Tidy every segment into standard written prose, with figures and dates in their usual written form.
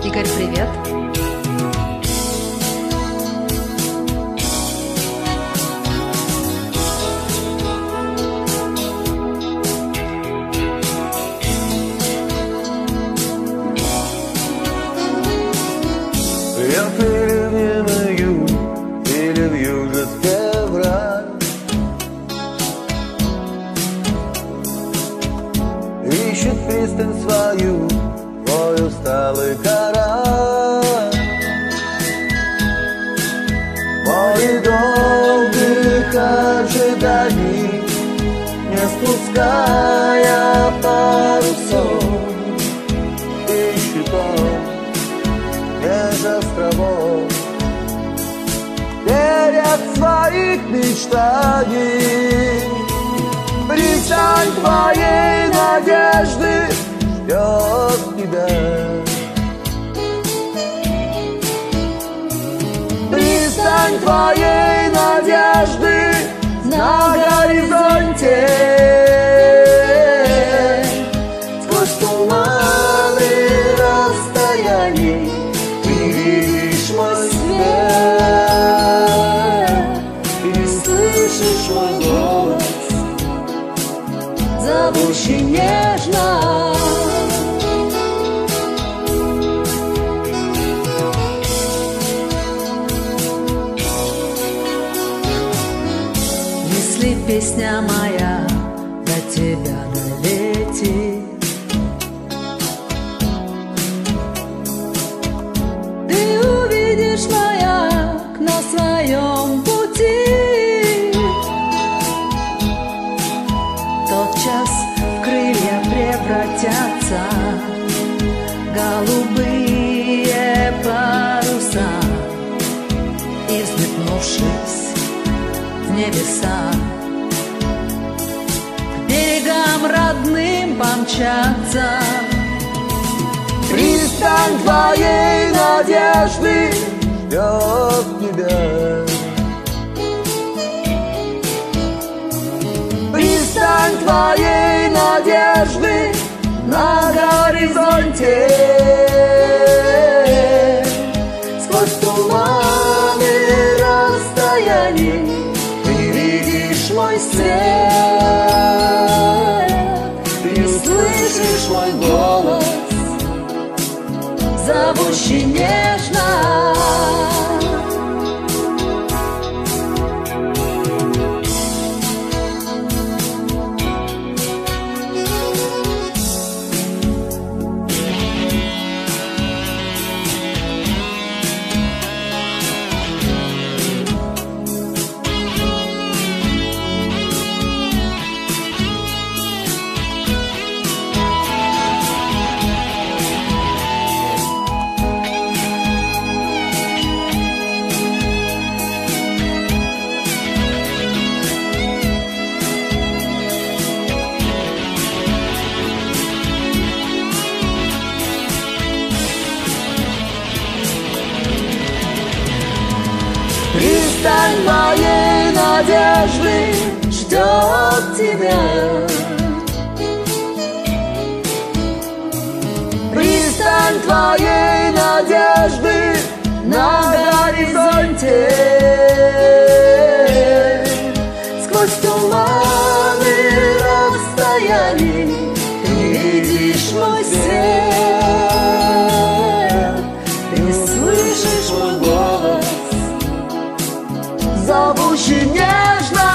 Игорь, привет. Я перенимаю или вьюжит февраль, ищет пристань свою, твой усталый корабль. Моих долгих ожиданий, не спуская парусов, ищет он меж островов берег своих мечтаний. Пристань твоей надежды ждет тебя. Пристань твоей надежды на горизонте. Сквозь туманы расстояний ты видишь мой свет, ты слышишь мой голос, зовущий нежно. Если песня моя до тебя долетит, ты увидишь маяк на своем пути. Тот час в крылья превратятся голубые паруса, и, взметнувшись в небеса, к берегам родным помчатся. Пристань твоей надежды ждет тебя. Пристань твоей надежды на горизонте. Сквозь туманы расстояний ты видишь мой свет, ты слышишь мой голос, зовущий нежно. Пристань моей надежды ждет тебя. Пристань твоей надежды на горизонте. Сквозь туманы расстояний ты видишь мой свет, ты слышишь мой голос, зовущий нежно.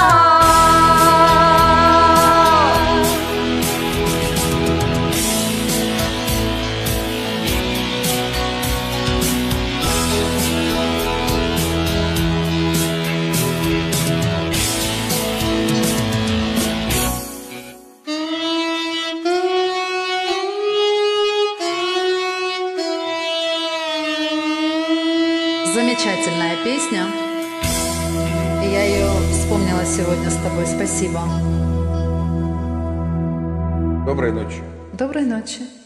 Замечательная песня. И я ее вспомнила сегодня с тобой. Спасибо. Доброй ночи. Доброй ночи.